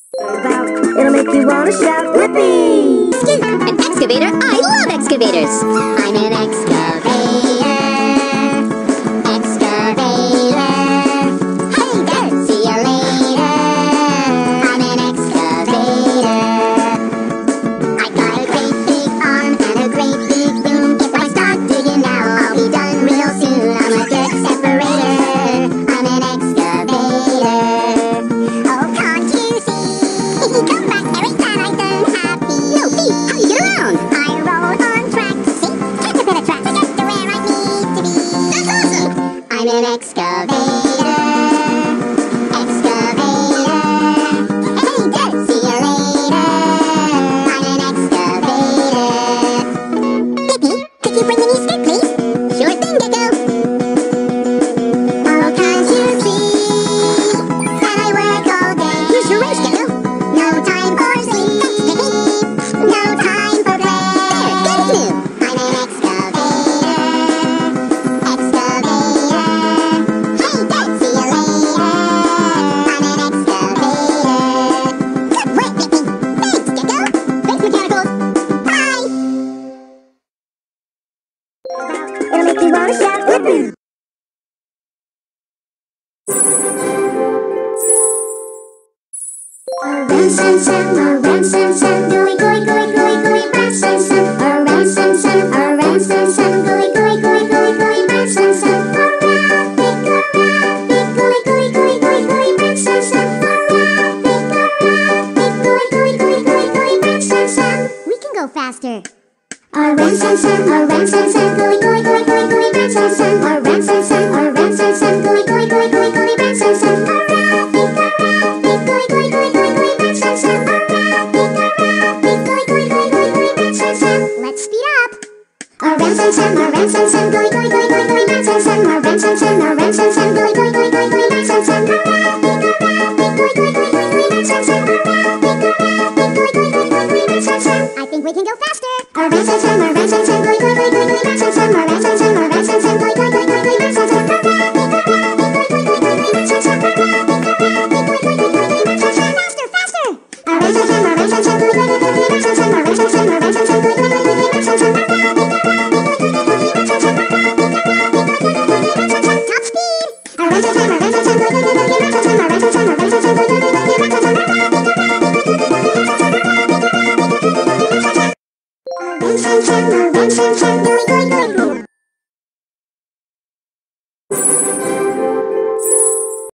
It'll make you wanna shout, Blippi! Scoop! An excavator? I love excavators! I'm an excavator. Excavator. Hey there! See ya later. I'm an excavator. I got a great big arm and a great big boom. If I start digging now, I'll be done real soon. I'm a dirt separator. I'm an excavator. Oh, can't you see? Come back every time I turn happy. No, Pete, how do you get around? I roll on tracks. See? Caterpillar tracks. I get to where I need to be. That's awesome! I'm an excavator. Excavator. Hey, dirt, see ya later. I'm an excavator. Blippi, could you bring me a skirt, please? Sure thing, Gecko. Oh, can't you see that I work all day? Here's your wrench, Gecko. No time for sleep. Thanks, Blippi. No time for play. There, good move. I'm an excavator. Excavator. Hey, dirt, see ya later. I'm an excavator. Good work, Blippi. Thanks, Gecko. Thanks, mechanicals. Bye. It'll make you wanna shout, Blippi! Rance and Sam, rance and Sam, gooey, gooey, gooey, gooey, gooey, rance and Sam, rance and Sam, rance and Sam, gooey, gooey, gooey, gooey, gooey, rance and Sam, around, big, gooey, gooey, gooey, gooey, gooey, rance and Sam, around, big, gooey, gooey, gooey, gooey, rance and Sam. We can go faster. Rance and Sam, gooey, gooey, gooey, gooey, gooey, rance and Sam, rance and Sam,